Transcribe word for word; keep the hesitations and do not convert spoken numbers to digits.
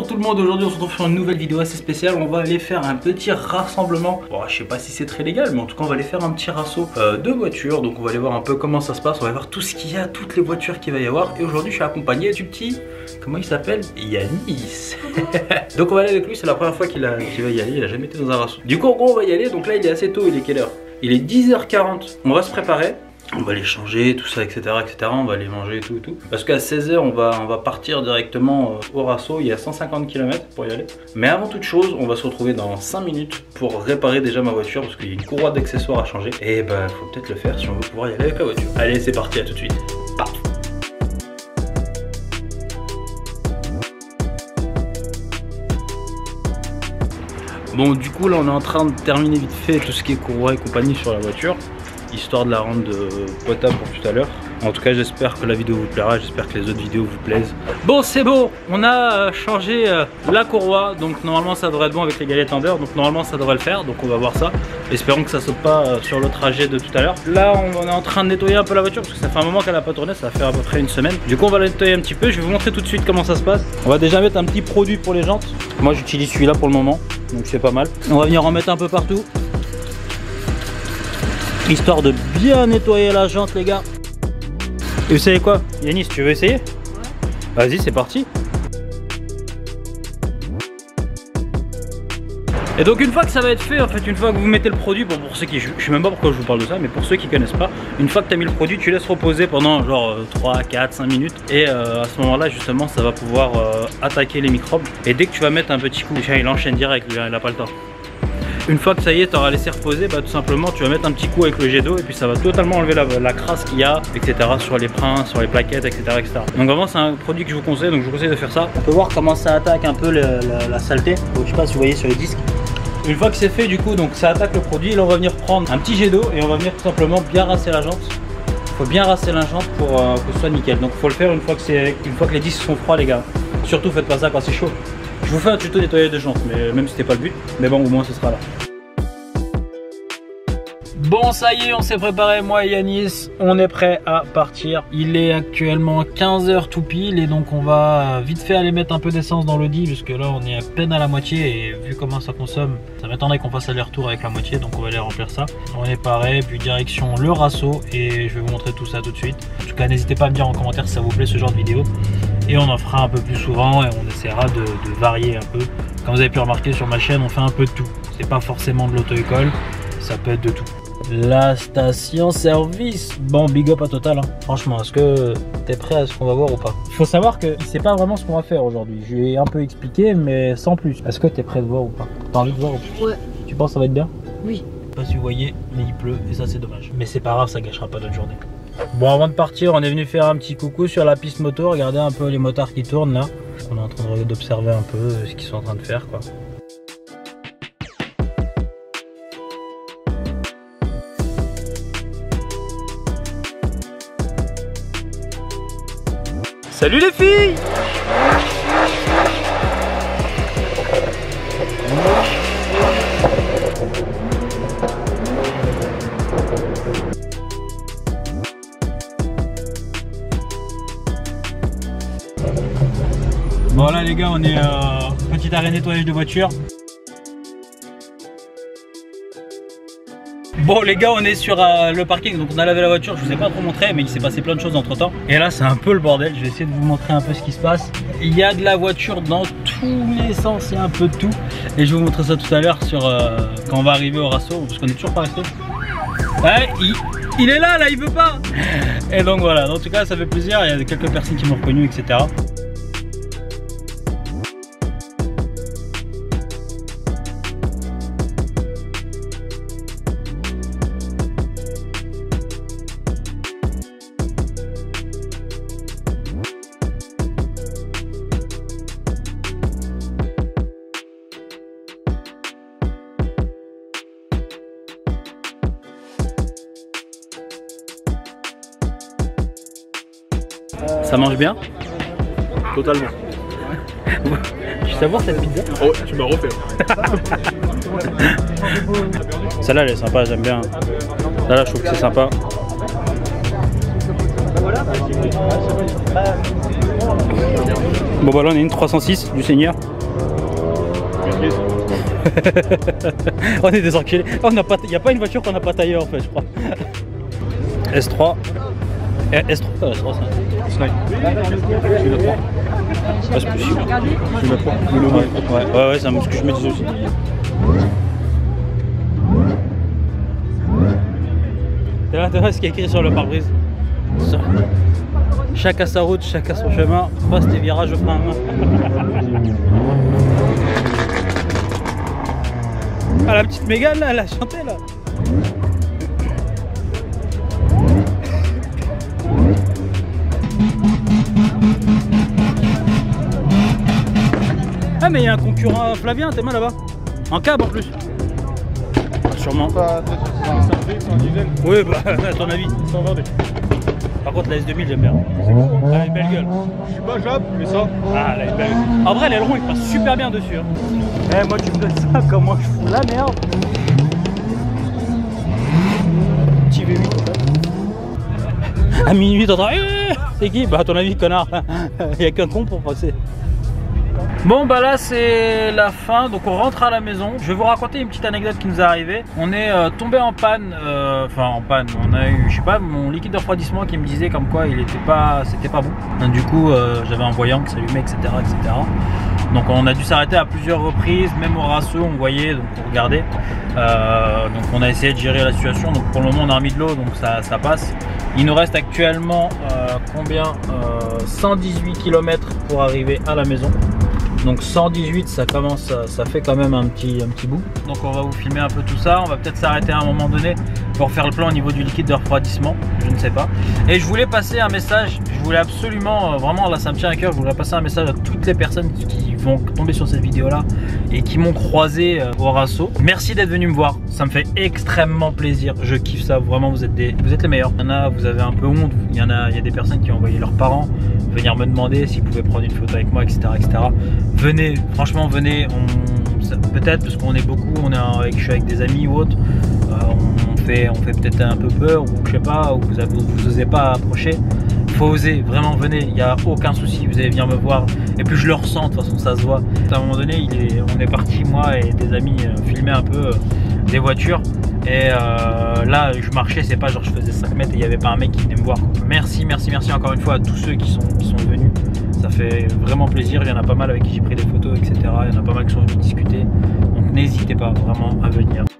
Bonjour tout le monde, aujourd'hui on se retrouve sur une nouvelle vidéo assez spéciale. On va aller faire un petit rassemblement. Bon, je sais pas si c'est très légal, mais en tout cas on va aller faire un petit rasso euh, de voitures. Donc on va aller voir un peu comment ça se passe, on va voir tout ce qu'il y a, toutes les voitures qu'il va y avoir. Et aujourd'hui je suis accompagné du petit, comment il s'appelle, Yanis. Donc on va aller avec lui, c'est la première fois qu'il qu va y aller, il a jamais été dans un rasso. Du coup en gros on va y aller, donc là il est assez tôt, il est quelle heure? Il est dix heures quarante, on va se préparer. On va les changer, tout ça, et cetera, et cetera. On va les manger, tout, tout. Parce qu'à seize heures, on va, on va partir directement euh, au rasso. Il y a cent cinquante kilomètres pour y aller. Mais avant toute chose, on va se retrouver dans cinq minutes pour réparer déjà ma voiture. Parce qu'il y a une courroie d'accessoires à changer. Et bah, faut peut-être le faire si on veut pouvoir y aller avec la voiture. Allez, c'est parti, à tout de suite. Paf. Bon, du coup, là, on est en train de terminer vite fait tout ce qui est courroie et compagnie sur la voiture, histoire de la rendre euh, potable pour tout à l'heure. En tout cas j'espère que la vidéo vous plaira, j'espère que les autres vidéos vous plaisent. Bon c'est bon, on a euh, changé euh, la courroie, donc normalement ça devrait être bon avec les galettes Thunder, donc normalement ça devrait le faire, donc on va voir ça. Espérons que ça saute pas euh, sur le trajet de tout à l'heure. Là on, on est en train de nettoyer un peu la voiture parce que ça fait un moment qu'elle a pas tourné, ça va faire à peu près une semaine. Du coup on va la nettoyer un petit peu, je vais vous montrer tout de suite comment ça se passe. On va déjà mettre un petit produit pour les jantes. Moi j'utilise celui-là pour le moment, donc c'est pas mal. On va venir en mettre un peu partout, histoire de bien nettoyer la jante les gars. Et vous savez quoi, Yanis, tu veux essayer? Ouais. Vas-y, c'est parti. Et donc une fois que ça va être fait, en fait une fois que vous mettez le produit, bon pour ceux qui, je, je sais même pas pourquoi je vous parle de ça, mais pour ceux qui connaissent pas, une fois que tu as mis le produit, tu laisses reposer pendant genre euh, trois, quatre, cinq minutes. Et euh, à ce moment là justement ça va pouvoir euh, attaquer les microbes. Et dès que tu vas mettre un petit coup, il enchaîne direct, il a pas le temps. Une fois que ça y est, tu auras laissé reposer, bah, tout simplement tu vas mettre un petit coup avec le jet d'eau et puis ça va totalement enlever la, la crasse qu'il y a, et cetera sur les freins, sur les plaquettes, et cetera, et cetera. Donc vraiment c'est un produit que je vous conseille, donc je vous conseille de faire ça. On peut voir comment ça attaque un peu le, la, la saleté, donc, je sais pas si vous voyez sur les disques. Une fois que c'est fait du coup, donc ça attaque le produit, là on va venir prendre un petit jet d'eau et on va venir tout simplement bien rincer la jante. Il faut bien rincer la jante pour euh, que ce soit nickel, donc il faut le faire une fois, que une fois que les disques sont froids les gars. Surtout faites pas ça quand c'est chaud. Je vous fais un tuto nettoyage de jante, mais même si c'était pas le but, mais bon au moins ce sera là. Bon ça y est, on s'est préparé, moi et Yanis, on est prêt à partir. Il est actuellement quinze heures tout pile et donc on va vite fait aller mettre un peu d'essence dans l'audi parce que là on est à peine à la moitié et vu comment ça consomme, ça m'étonnerait qu'on fasse aller-retour avec la moitié, donc on va aller remplir ça. On est pareil, puis direction le rasso et je vais vous montrer tout ça tout de suite. En tout cas n'hésitez pas à me dire en commentaire si ça vous plaît ce genre de vidéo et on en fera un peu plus souvent et on essaiera de, de varier un peu. Comme vous avez pu remarquer sur ma chaîne, on fait un peu de tout. C'est pas forcément de l'auto-école, ça peut être de tout. La station service. Bon, big up à Total. Hein. Franchement, est-ce que t'es prêt à ce qu'on va voir ou pas? Il faut savoir que c'est pas vraiment ce qu'on va faire aujourd'hui. Je lui ai un peu expliqué, mais sans plus. Est-ce que t'es prêt de voir ou pas? T'as envie de voir ou pas? Ouais. Tu penses que ça va être bien? Oui. Je sais pas si vous voyez, mais il pleut et ça c'est dommage. Mais c'est pas grave, ça gâchera pas notre journée. Bon, avant de partir, on est venu faire un petit coucou sur la piste moto. Regardez un peu les motards qui tournent là. On est en train d'observer un peu ce qu'ils sont en train de faire quoi. Salut les filles! Bon là les gars, on est euh, petit arrêt nettoyage de voiture. Bon les gars, on est sur euh, le parking, donc on a lavé la voiture, je vous ai pas trop montré mais il s'est passé plein de choses entre temps. Et là c'est un peu le bordel, je vais essayer de vous montrer un peu ce qui se passe. Il y a de la voiture dans tous les sens, il y a un peu de tout. Et je vais vous montrer ça tout à l'heure sur euh, quand on va arriver au rasso, parce qu'on est toujours pas resté. Ouais, il, il est là, là, il veut pas. Et donc voilà, en tout cas ça fait plaisir, il y a quelques personnes qui m'ont reconnu, et cetera. Ça mange bien? Totalement. Tu savoures cette pizza? Oh, tu m'as refait. Celle-là elle est sympa, j'aime bien. Là, là je trouve que c'est sympa. Bon bah là on a une trois cent six du Seigneur. On est des enculés. Il n'y a pas une voiture qu'on n'a pas taillée en fait, je crois. S trois. Eh, S trois, S trois, c'est Snipe. Je suis le trois. Ah, c'est possible. Je suis le trois. Le logo. Ouais, ouais, ouais, c'est ce que je me disais aussi. T'es là, t'es là, ce qui est écrit sur le pare-brise. Chacun sa route, chacun son chemin. Passe tes virages au frein à main. Ah, la petite Mégane là, elle a chanté là. Ah, mais il y a un concurrent Flavien, t'es mal là-bas. En cab en plus. Sûrement. C'est un diesel. Oui, bah, à ton avis. cent vingt. Par contre, la S deux mille, j'aime bien. Elle a une belle gueule. Je suis pas Jap, mais ça. Ah, elle a une belle gueule. En vrai, l'aileron, il passe super bien dessus. Hein. Eh, moi, tu me donnes ça, comment je fous la merde. Petit V huit. À minuit, t'entends. Eh, c'est qui? Bah, à ton avis, connard. Il n'y a qu'un con pour passer. Bon bah là c'est la fin, donc on rentre à la maison. Je vais vous raconter une petite anecdote qui nous est arrivée. On est euh, tombé en panne, euh, enfin en panne, on a eu, je sais pas, mon liquide de refroidissement qui me disait comme quoi il était pas, c'était pas bon. Donc, du coup euh, j'avais un voyant qui s'allumait, et cetera, et cetera. Donc on a dû s'arrêter à plusieurs reprises, même au raceau on voyait, donc on regardait. Euh, donc on a essayé de gérer la situation, donc pour le moment on a remis de l'eau, donc ça, ça passe. Il nous reste actuellement euh, combien euh, cent dix-huit kilomètres pour arriver à la maison. Donc cent dix-huit, ça commence, ça fait quand même un petit, un petit bout. Donc on va vous filmer un peu tout ça. On va peut-être s'arrêter à un moment donné pour faire le plan au niveau du liquide de refroidissement. Je ne sais pas. Et je voulais passer un message. Je voulais absolument, vraiment là ça me tient à cœur. Je voulais passer un message à toutes les personnes qui vont tomber sur cette vidéo là et qui m'ont croisé au raceau. Merci d'être venu me voir. Ça me fait extrêmement plaisir. Je kiffe ça. Vraiment, vous êtes des, vous êtes les meilleurs. Il y en a, vous avez un peu honte. Il y en a, il y a des personnes qui ont envoyé leurs parents venir me demander s'ils pouvaient prendre une photo avec moi, et cetera, et cetera. Venez, franchement, venez. Peut-être parce qu'on est beaucoup, on est avec, je suis avec des amis ou autres. Euh, on fait, on fait peut-être un peu peur ou je sais pas, ou vous, avez, vous osez pas approcher. Faut oser, vraiment venez. Il n'y a aucun souci. Vous allez venir me voir. Et puis je le ressens. De toute façon, ça se voit. À un moment donné, il est, on est parti moi et des amis euh, filmer un peu euh, des voitures. Et euh, là, je marchais, c'est pas genre je faisais cinq mètres et il n'y avait pas un mec qui venait me voir. Merci, merci, merci encore une fois à tous ceux qui sont, qui sont venus. Ça fait vraiment plaisir. Il y en a pas mal avec qui j'ai pris des photos, et cetera. Il y en a pas mal qui sont venus discuter. Donc n'hésitez pas vraiment à venir.